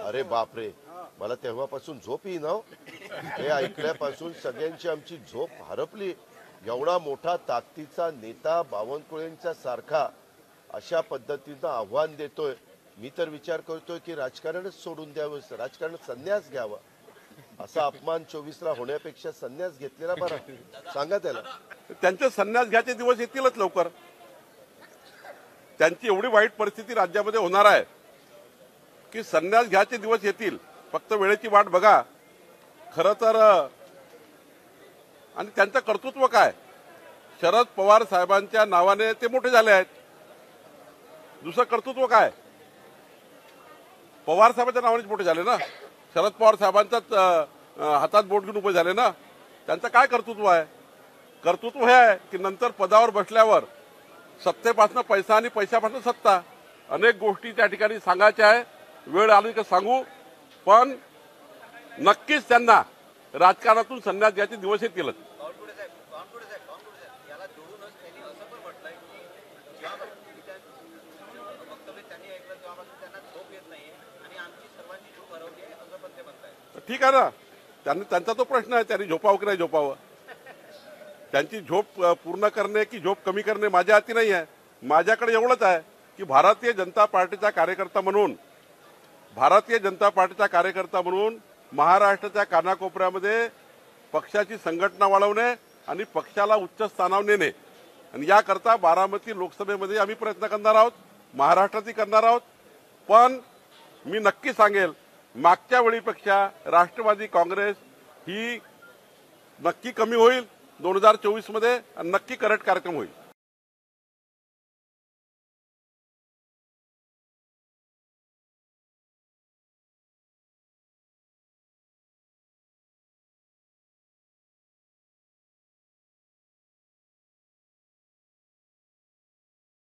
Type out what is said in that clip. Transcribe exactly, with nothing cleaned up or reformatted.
अरे बापरे, मला तेव्हापासून झोप येईना हो. हे ऐकल्यापासून सगळ्यांची आमची झोप हरपली. एवढा मोठा ताकदीचा नेता बावनकुळेंचा सारखा अशा पद्धतीनं आव्हान देतोय. मी तर विचार करतोय की राजकारणच सोडून द्यावं, राजकारण संन्यास घ्यावा. असा अपमान चोवीसला होण्यापेक्षा संन्यास घेतलेला बरा. सांगा त्याला. त्यांचे संन्यास घ्यायचे दिवस येतीलच लवकर. त्यांची एवढी वाईट परिस्थिती राज्यामध्ये होणार आहे की संन्यास घ्यायचे दिवस येतील. फक्त वेळेची वाट बघा. खरं तर आणि त्यांचं कर्तृत्व काय, शरद पवार साहेबांच्या नावाने ते मोठे झाले आहेत. दुसरं कर्तृत्व काय, पवार साहेबांच्या नावानेच मोठे झाले ना. शरद पवार साहेबांचाच हातात बोट घेऊन उभे झाले ना. त्यांचं काय कर्तृत्व आहे? कर्तृत्व हे आहे की नंतर पदावर बसल्यावर सत्तेपासून पैसा आणि पैशापासून सत्ता, अनेक गोष्टी त्या ठिकाणी सांगायच्या आहे. वेळ आली की सांगू, पण नक्कीच त्यांना राजकारणातून संन्यास घ्यायचे दिवस येतीलच. ठीक आहे ना, त्यांनी त्यांचा तो प्रश्न आहे, त्यांनी झोपावं की नाही झोपावं. त्यांची झोप पूर्ण करणे की झोप कमी करणे माझ्या हाती नाही आहे. माझ्याकडे एवढंच आहे की भारतीय जनता पार्टीचा कार्यकर्ता म्हणून भारतीय जनता पार्टीचा कार्यकर्ता म्हणून महाराष्ट्राच्या कानाकोपऱ्यामध्ये पक्षाची संघटना वाढवणे आणि पक्षाला उच्च स्थानावर नेणे, आणि याकरता बारामती लोकसभेमध्ये आम्ही प्रयत्न करणार आहोत, महाराष्ट्रातही करणार आहोत. पण मी नक्की सांगेल, मागच्या वेळीपेक्षा राष्ट्रवादी काँग्रेस ही नक्की कमी होईल दोन हजार चोवीस मध्ये, नक्की करट कार्यक्रम होईल.